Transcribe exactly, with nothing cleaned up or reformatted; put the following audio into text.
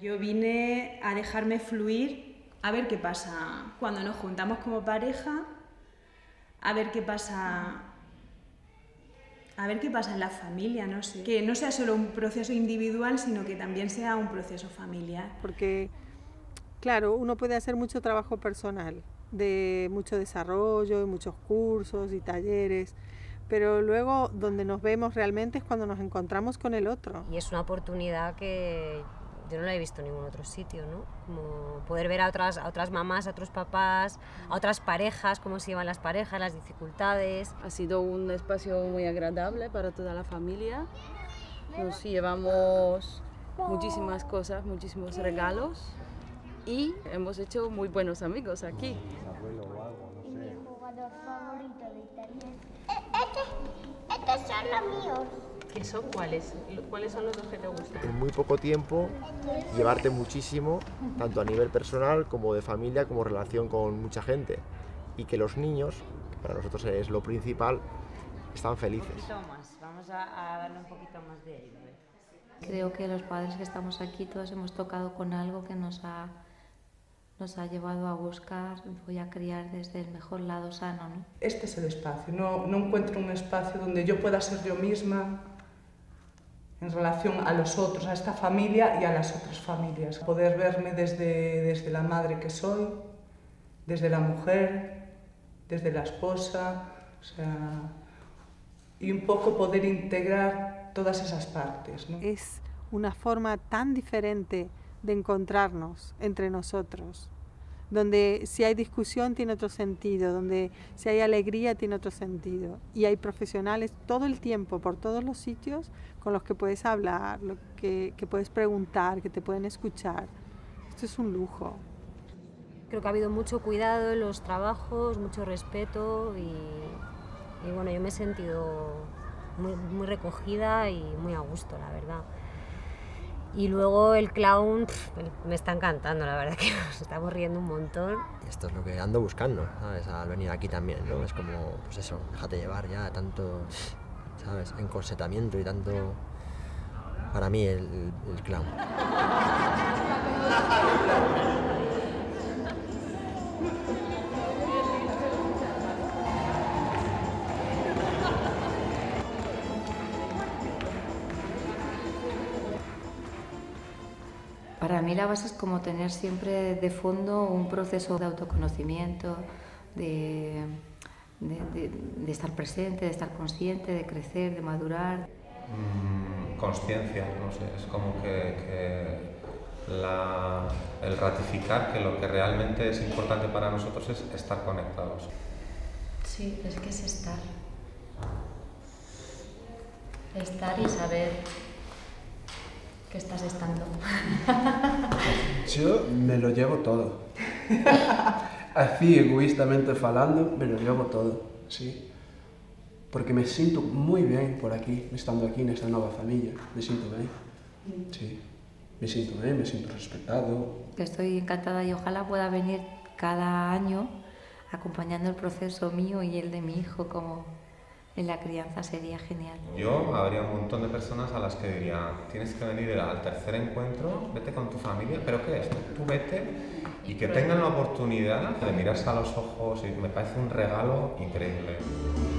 Yo vine a dejarme fluir, a ver qué pasa cuando nos juntamos como pareja, a ver qué pasa, a ver qué pasa en la familia, no sé. Que no sea solo un proceso individual, sino que también sea un proceso familiar. Porque, claro, uno puede hacer mucho trabajo personal, de mucho desarrollo, muchos cursos y talleres, pero luego donde nos vemos realmente es cuando nos encontramos con el otro. Y es una oportunidad que yo no la he visto en ningún otro sitio, ¿no? Como poder ver a otras, a otras mamás, a otros papás, a otras parejas, cómo se llevan las parejas, las dificultades. Ha sido un espacio muy agradable para toda la familia. Nos llevamos muchísimas cosas, muchísimos regalos y hemos hecho muy buenos amigos aquí. Y mi jugador favorito de Italia es... Estos son los míos. ¿Qué son cuáles? ¿Cuáles son los dos que te gustan? En muy poco tiempo llevarte muchísimo, tanto a nivel personal como de familia, como relación con mucha gente. Y que los niños, que para nosotros es lo principal, están felices. Un poquito más, vamos a, a darle un poquito más de ello. Creo que los padres que estamos aquí todos hemos tocado con algo que nos ha, nos ha llevado a buscar, voy a criar desde el mejor lado sano, ¿no? Este es el espacio, no, no encuentro un espacio donde yo pueda ser yo misma en relación a los otros, a esta familia y a las otras familias. Poder verme desde, desde la madre que soy, desde la mujer, desde la esposa, o sea, y un poco poder integrar todas esas partes, ¿no? Es una forma tan diferente de encontrarnos entre nosotros, donde si hay discusión tiene otro sentido, donde si hay alegría tiene otro sentido. Y hay profesionales todo el tiempo, por todos los sitios, con los que puedes hablar, lo que, que puedes preguntar, que te pueden escuchar. Esto es un lujo. Creo que ha habido mucho cuidado en los trabajos, mucho respeto y, y bueno, yo me he sentido muy, muy recogida y muy a gusto, la verdad. Y luego el clown pff, me está encantando, la verdad que nos estamos riendo un montón. Esto es lo que ando buscando, ¿sabes? Al venir aquí también, ¿no? Es como, pues eso, déjate llevar ya, tanto, ¿sabes? Encorsetamiento y tanto... Para mí el, el clown. Para mí la base es como tener siempre de fondo un proceso de autoconocimiento, de, de, de, de estar presente, de estar consciente, de crecer, de madurar. Mm, consciencia, no sé, es como que, que la, el ratificar que lo que realmente es importante para nosotros es estar conectados. Sí, es que es estar. Estar y saber que estás estando. Yo me lo llevo todo. Así, egoístamente falando, me lo llevo todo, sí. Porque me siento muy bien por aquí, estando aquí en esta nueva familia. Me siento bien, sí. Me siento bien, me siento respetado. Estoy encantada y ojalá pueda venir cada año acompañando el proceso mío y el de mi hijo como en la crianza, sería genial. Yo habría un montón de personas a las que diría, tienes que venir al tercer encuentro, vete con tu familia, pero ¿qué es? Tú vete y que tengan la oportunidad de mirarse a los ojos y me parece un regalo increíble.